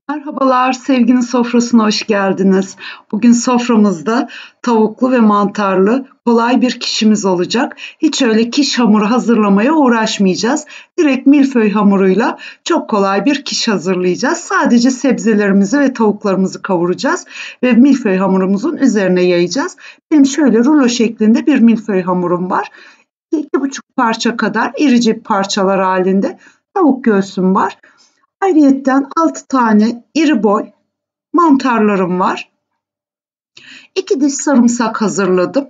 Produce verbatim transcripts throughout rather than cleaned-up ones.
Merhabalar, sevginin sofrasına hoş geldiniz. Bugün soframızda tavuklu ve mantarlı kolay bir kişimiz olacak. Hiç öyle kiş hamuru hazırlamaya uğraşmayacağız. Direkt milföy hamuruyla çok kolay bir kiş hazırlayacağız. Sadece sebzelerimizi ve tavuklarımızı kavuracağız ve milföy hamurumuzun üzerine yayacağız. Benim şöyle rulo şeklinde bir milföy hamurum var. İki buçuk parça kadar irice parçalar halinde tavuk göğsüm var. Ayrıyetten altı tane iri boy mantarlarım var. iki diş sarımsak hazırladım.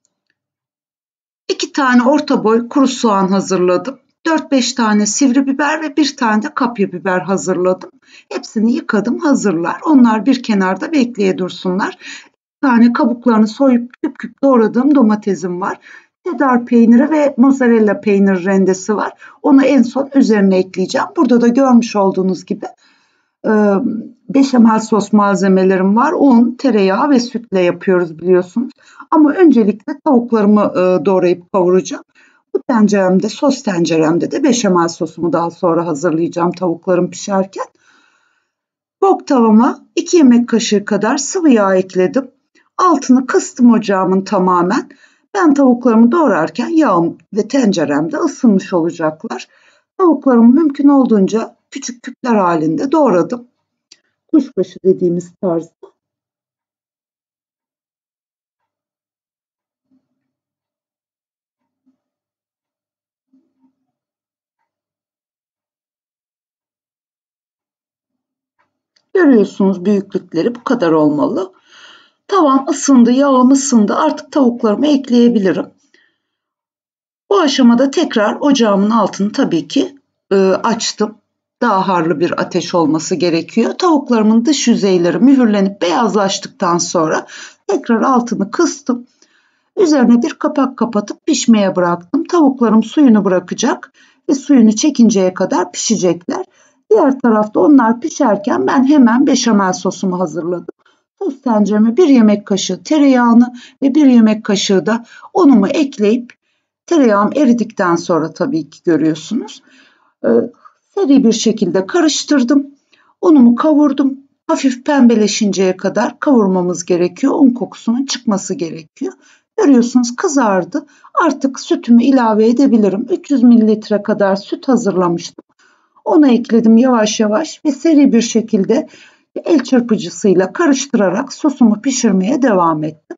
iki tane orta boy kuru soğan hazırladım. dört beş tane sivri biber ve bir tane de kapya biber hazırladım. Hepsini yıkadım, hazırlar. Onlar bir kenarda bekleye dursunlar. Bir tane kabuklarını soyup küp küp doğradığım domatesim var. Cheddar peyniri ve mozzarella peynir rendesi var. Onu en son üzerine ekleyeceğim. Burada da görmüş olduğunuz gibi beşamel sos malzemelerim var. Un, tereyağı ve sütle yapıyoruz biliyorsunuz. Ama öncelikle tavuklarımı doğrayıp kavuracağım. Bu tenceremde, sos tenceremde de beşamel sosumu daha sonra hazırlayacağım tavuklarım pişerken. Wok tavama iki yemek kaşığı kadar sıvı yağ ekledim. Altını kıstım ocağımın tamamen. Ben tavuklarımı doğrarken yağım ve tenceremde ısınmış olacaklar. Tavuklarımı mümkün olduğunca küçük küpler halinde doğradım. Kuşbaşı dediğimiz tarzda. Görüyorsunuz büyüklükleri bu kadar olmalı. Tavam ısındı, yağım ısındı. Artık tavuklarımı ekleyebilirim. Bu aşamada tekrar ocağımın altını tabii ki e, açtım. Daha harlı bir ateş olması gerekiyor. Tavuklarımın dış yüzeyleri mühürlenip beyazlaştıktan sonra tekrar altını kıstım. Üzerine bir kapak kapatıp pişmeye bıraktım. Tavuklarım suyunu bırakacak ve suyunu çekinceye kadar pişecekler. Diğer tarafta onlar pişerken ben hemen beşamel sosumu hazırladım. Sos tencereme bir yemek kaşığı tereyağını ve bir yemek kaşığı da unumu ekleyip tereyağım eridikten sonra tabii ki görüyorsunuz. Ee, seri bir şekilde karıştırdım. Unumu kavurdum. Hafif pembeleşinceye kadar kavurmamız gerekiyor. Un kokusunun çıkması gerekiyor. Görüyorsunuz kızardı. Artık sütümü ilave edebilirim. üç yüz mililitre kadar süt hazırlamıştım. Onu ekledim yavaş yavaş ve seri bir şekilde el çırpıcısıyla karıştırarak sosumu pişirmeye devam ettim.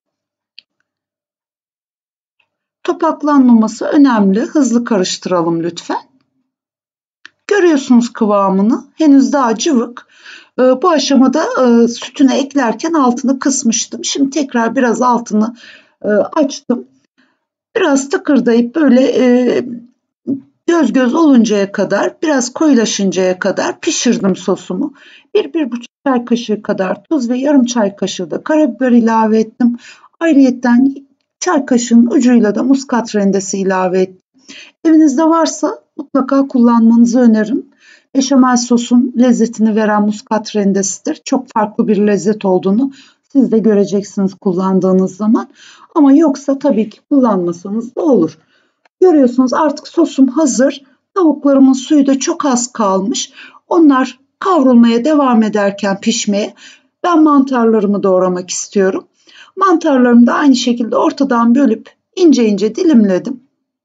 Topaklanmaması önemli. Hızlı karıştıralım lütfen. Görüyorsunuz kıvamını. Henüz daha cıvık. Bu aşamada sütüne eklerken altını kısmıştım. Şimdi tekrar biraz altını açtım. Biraz tıkırdayıp böyle göz göz oluncaya kadar, biraz koyulaşıncaya kadar pişirdim sosumu. Bir, bir buçuk çay kaşığı kadar tuz ve yarım çay kaşığı da karabiber ilave ettim. Ayrıyetten çay kaşığının ucuyla da muskat rendesi ilave ettim. Evinizde varsa mutlaka kullanmanızı öneririm. Beşamel sosun lezzetini veren muskat rendesidir. Çok farklı bir lezzet olduğunu siz de göreceksiniz kullandığınız zaman. Ama yoksa tabii ki kullanmasanız da olur. Görüyorsunuz artık sosum hazır. Tavuklarımın suyu da çok az kalmış. Onlar kavrulmaya devam ederken pişmeye ben mantarlarımı doğramak istiyorum. Mantarlarımı da aynı şekilde ortadan bölüp ince ince dilimledim.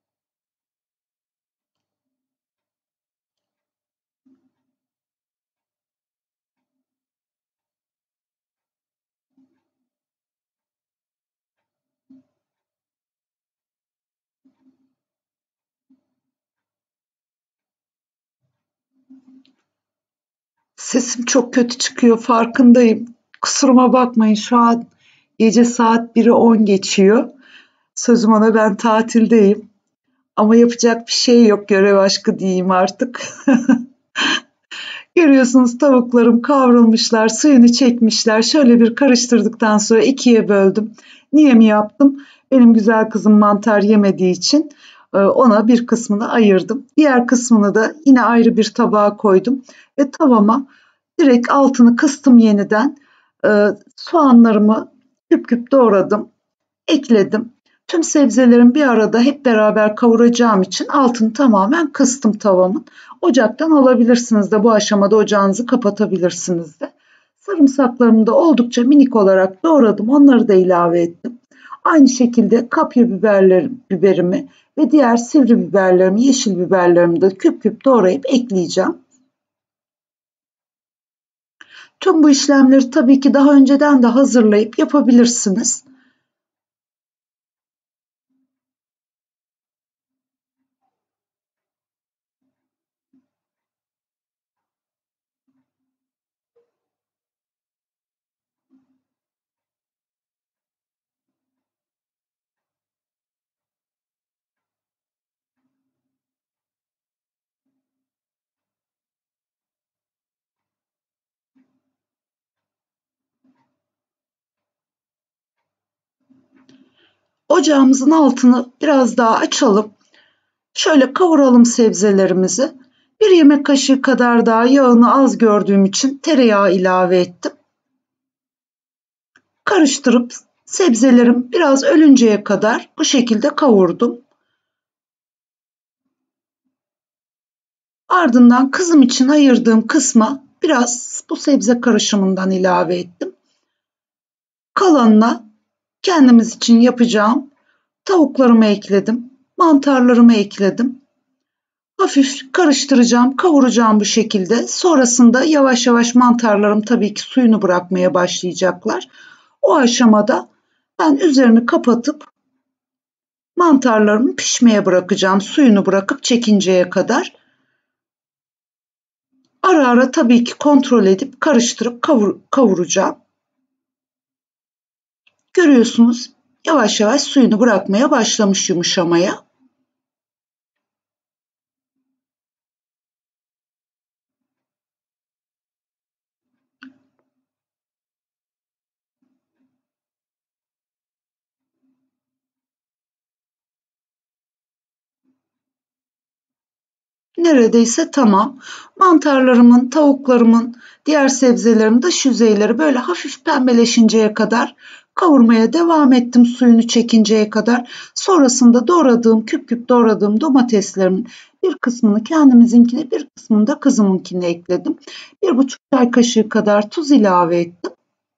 Sesim çok kötü çıkıyor farkındayım. Kusuruma bakmayın şu an gece saat biri on geçiyor. Sözüm ona ben tatildeyim. Ama yapacak bir şey yok görev aşkı diyeyim artık. Görüyorsunuz tavuklarım kavrulmuşlar, suyunu çekmişler. Şöyle bir karıştırdıktan sonra ikiye böldüm. Niye mi yaptım? Benim güzel kızım mantar yemediği için ona bir kısmını ayırdım. Diğer kısmını da yine ayrı bir tabağa koydum ve tavama direkt altını kıstım yeniden. Soğanlarımı küp küp doğradım, ekledim. Tüm sebzelerin bir arada hep beraber kavuracağım için altını tamamen kıstım tavamın. Ocaktan alabilirsiniz de bu aşamada ocağınızı kapatabilirsiniz de. Sarımsaklarımı da oldukça minik olarak doğradım. Onları da ilave ettim. Aynı şekilde kapya biberler, biberimi ve diğer sivri biberlerimi, yeşil biberlerimi de küp küp doğrayıp ekleyeceğim. Tüm bu işlemleri tabii ki daha önceden de hazırlayıp yapabilirsiniz. Ocağımızın altını biraz daha açalım. Şöyle kavuralım sebzelerimizi. Bir yemek kaşığı kadar daha yağını az gördüğüm için tereyağı ilave ettim. Karıştırıp sebzelerim biraz ölünceye kadar bu şekilde kavurdum. Ardından kızım için ayırdığım kısma biraz bu sebze karışımından ilave ettim. Kalanına kendimiz için yapacağım tavuklarımı ekledim, mantarlarımı ekledim. Hafif karıştıracağım, kavuracağım bu şekilde. Sonrasında yavaş yavaş mantarlarım tabii ki suyunu bırakmaya başlayacaklar. O aşamada ben üzerini kapatıp mantarlarımı pişmeye bırakacağım. Suyunu bırakıp çekinceye kadar. Ara ara tabii ki kontrol edip karıştırıp kavur, kavuracağım. Görüyorsunuz yavaş yavaş suyunu bırakmaya başlamış, yumuşamaya. Neredeyse tamam. Mantarlarımın, tavuklarımın, diğer sebzelerimin dış yüzeyleri böyle hafif pembeleşinceye kadar kavurmaya devam ettim, suyunu çekinceye kadar. Sonrasında doğradığım, küp küp doğradığım domateslerimin bir kısmını kendimizinkine, bir kısmını da kızımınkine ekledim. Bir buçuk çay kaşığı kadar tuz ilave ettim.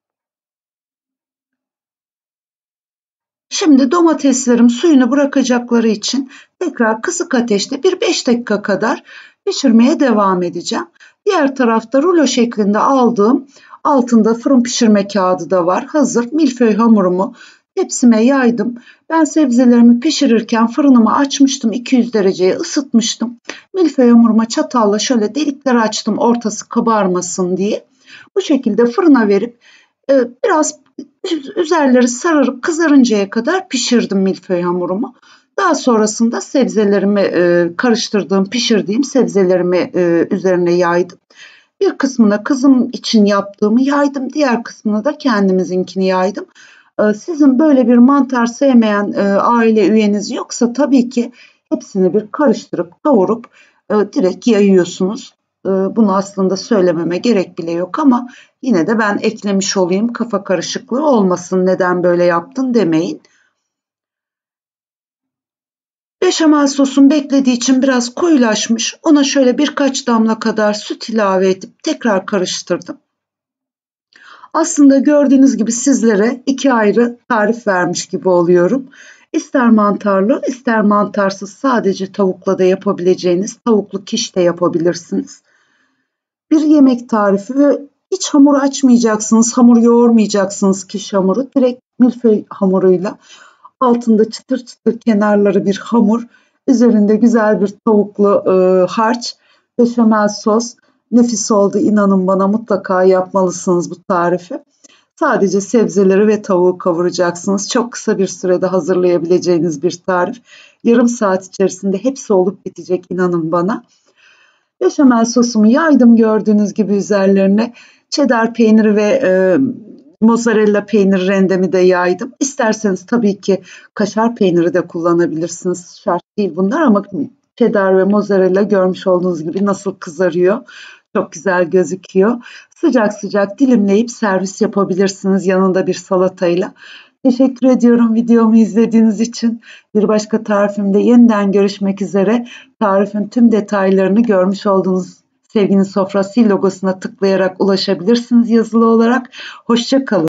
Şimdi domateslerim suyunu bırakacakları için tekrar kısık ateşte bir beş dakika kadar pişirmeye devam edeceğim. Diğer tarafta rulo şeklinde aldığım altında fırın pişirme kağıdı da var. Hazır milföy hamurumu tepsime yaydım. Ben sebzelerimi pişirirken fırınımı açmıştım, iki yüz dereceye ısıtmıştım. Milföy hamuruma çatalla şöyle delikler açtım ortası kabarmasın diye. Bu şekilde fırına verip e, biraz üzerleri sararıp kızarıncaya kadar pişirdim milföy hamurumu. Daha sonrasında sebzelerimi e, karıştırdığım, pişirdiğim sebzelerimi e, üzerine yaydım. Bir kısmına kızım için yaptığımı yaydım, diğer kısmına da kendimizinkini yaydım. E, sizin böyle bir mantar sevmeyen e, aile üyeniz yoksa tabii ki hepsini bir karıştırıp kavurup e, direkt yayıyorsunuz. E, bunu aslında söylememe gerek bile yok ama yine de ben eklemiş olayım, kafa karışıklığı olmasın, neden böyle yaptın demeyin. Beşamel sosum beklediği için biraz koyulaşmış. Ona şöyle birkaç damla kadar süt ilave edip tekrar karıştırdım. Aslında gördüğünüz gibi sizlere iki ayrı tarif vermiş gibi oluyorum. İster mantarlı, ister mantarsız sadece tavukla da yapabileceğiniz tavuklu kiş de yapabilirsiniz. Bir yemek tarifi ve hiç hamur açmayacaksınız, hamur yoğurmayacaksınız kiş hamuru. Direkt milföy hamuruyla altında çıtır çıtır kenarları bir hamur, üzerinde güzel bir tavuklu e, harç, beşamel sos. Nefis oldu, inanın bana, mutlaka yapmalısınız bu tarifi. Sadece sebzeleri ve tavuğu kavuracaksınız. Çok kısa bir sürede hazırlayabileceğiniz bir tarif. Yarım saat içerisinde hepsi olup bitecek, inanın bana. Beşamel sosumu yaydım gördüğünüz gibi üzerlerine. Cheddar peyniri ve e, mozzarella peyniri rendemi de yaydım. İsterseniz tabii ki kaşar peyniri de kullanabilirsiniz. Şart değil bunlar ama cheddar ve mozzarella görmüş olduğunuz gibi nasıl kızarıyor. Çok güzel gözüküyor. Sıcak sıcak dilimleyip servis yapabilirsiniz yanında bir salatayla. Teşekkür ediyorum videomu izlediğiniz için. Bir başka tarifimde yeniden görüşmek üzere. Tarifin tüm detaylarını görmüş olduğunuz Sevginin Sofrası logosuna tıklayarak ulaşabilirsiniz yazılı olarak. Hoşça kalın.